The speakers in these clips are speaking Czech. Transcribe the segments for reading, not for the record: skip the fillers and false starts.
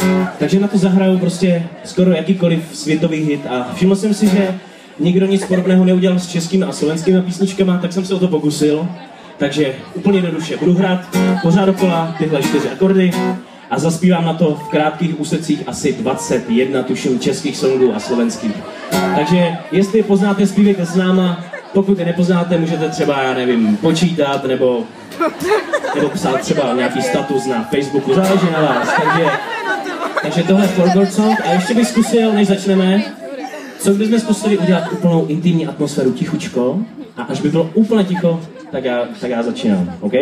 Takže na to zahraju prostě skoro jakýkoliv světový hit a všiml jsem si, že nikdo nic podobného neudělal s českými a slovenskými písničkama, tak jsem se o to pokusil. Takže úplně jednoduše budu hrát pořád dokola tyhle 4 akordy a zaspívám na to v krátkých úsecích asi 21, tuším, českých songů a slovenských. Takže jestli poznáte, zpívejte s náma, pokud je nepoznáte, můžete třeba, já nevím, počítat nebo psát třeba nějaký status na Facebooku, záleží na vás. Takže tohle je Forgot Song a ještě bych zkusil, než začneme, co kdybychom zkusili udělat úplnou intimní atmosféru tichučko a až by bylo úplně ticho, tak já začínám, OK?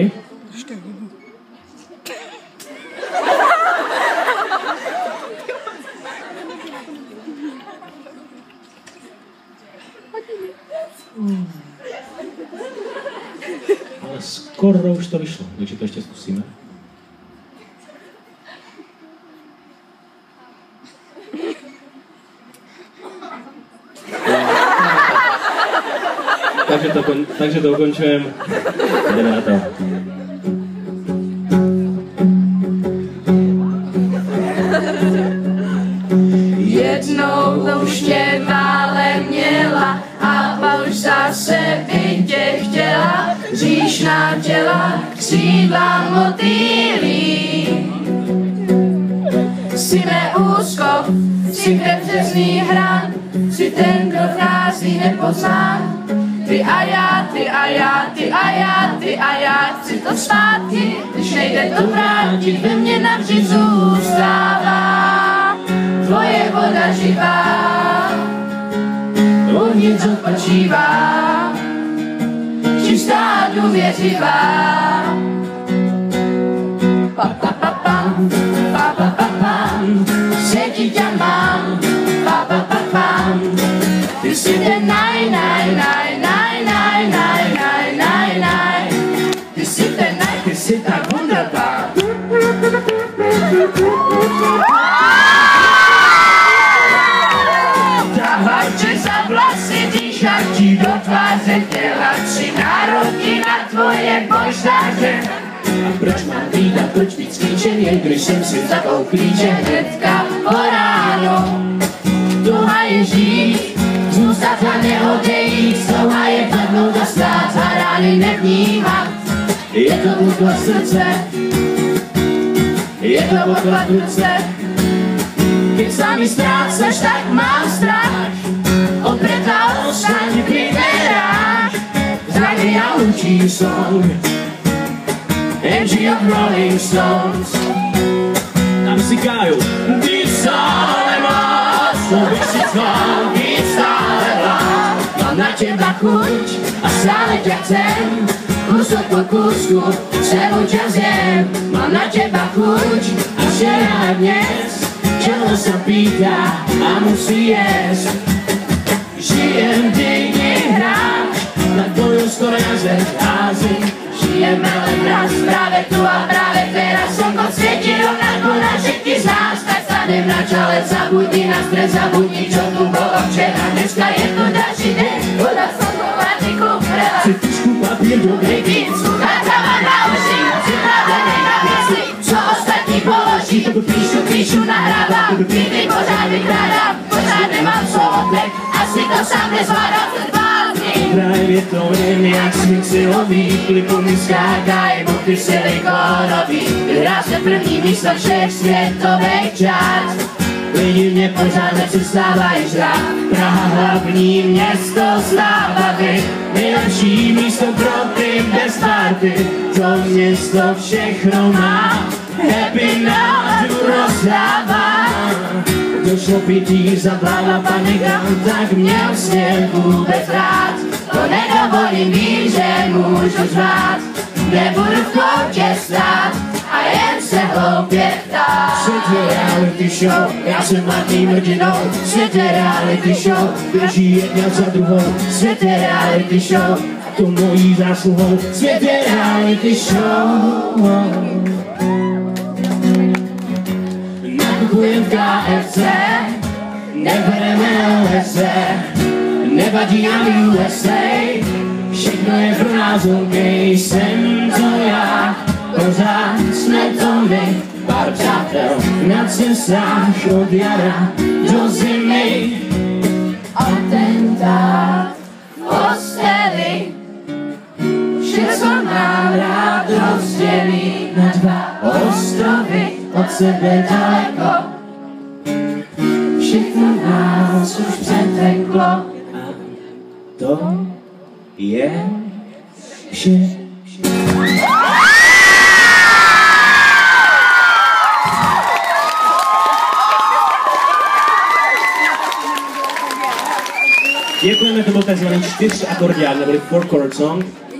Ale skoro už to vyšlo, takže to ještě zkusíme. Takže to ukončujeme. Jdeme na to. Jednou už mě málem měla a už zase by tě chtěla. Říšná těla, křídla motýlí. Jsi mé úzko, jsi krevřezný hran, jsi ten, kdo vchází nepozná. Ty a já, ty a já, ty a já, ty a já, chci to zpátky, když nejde to vrátit, ve mně navždy zůstává tvoje voda živá, uvnitř odpočívá, čistá důvěřivá. Pa pa pa pam, pa pa pa pam, světí tě mám, pa pa pa pam, ty jsi ten naj, naj, naj, naj, naj, naj, naj, naj, naj, ty jsi ten naj, ty jsi tak wunderbar. Tahaj tě za vlasy, dýchat ti do tváře, dělat si nároky na tvoje poštáře. A proč mám být a proč být sklíčený, když jsem si zapal klíče hnedka po ráno. Tuha je žít, zůstat a neodejít, touha je padnout a stát a rány nevnímat. Je to útlak srdce, je to poklad ruce. Když sami ztráceš, tak mám strach. Odpreta ostaň, vyberáš, zraní a učí song. MG of Rolling Stones. Tam si káju. Ty stále máš, to bych si zvál, být stále vlád. Mám na těba chuť a stále tě chcem, kusok po kusku, celou tě zjem. Mám na těba chuť a včera dnes, čelo se pítá a musí jíst. Žijem, ty hráš, na tvoju skoro na zeď hází. Žijeme len raz, právě tu a právě teraz slnko světí rovnako na všetky z nás. Tak stanem na čale, zabudni na stres, zabudni, čo tu bolo včera. Dneska je to další den, voda slnko, vážny klub, relax. Si tušku papír do Rytín, slucháčava na uši, připravený na mysli, co ostatní položí. Píšu, nahrávám, kdyby pořád vykrádám, pořád nemám slovotek, asi to sám nezvládám ten bázný. Hraje větrovým jak smích silový, Klipu mi skákají boky silikonový, vyhrá se první místo všech světových část. Lidi mě pořád nepřestávají žrát, Praha hlavní město slávy, nejlepší místo pro ty bez party, to město všechno má, happy náladu rozdává. Došlo pití, zavládla panika, tak měl směl vůbec rád. To nedovolím, víš, že můžu zvát, nebudu v koutě stát a jen se hloupě ptát. Svět je reality show, já jsem Martin Hrdinou. Svět je reality show, běží jedna za druhou. Svět je reality show, to mojí zásluhou. Svět je reality show. Nakupujem v KFC, nebereme LSD, nevadí nám USA, všechno je pro nás OK, jsem to já, pořád jsme to my, pár přátel na cestách od jara do zimy. Atentát v posteli, vše, co mám rád, rozdělí na dva ostrovy od sebe daleko. Všechno nás už přeteklo a To je vše. Děkujeme, to byl takzvaný 4 akordián, neboli 4 chord song.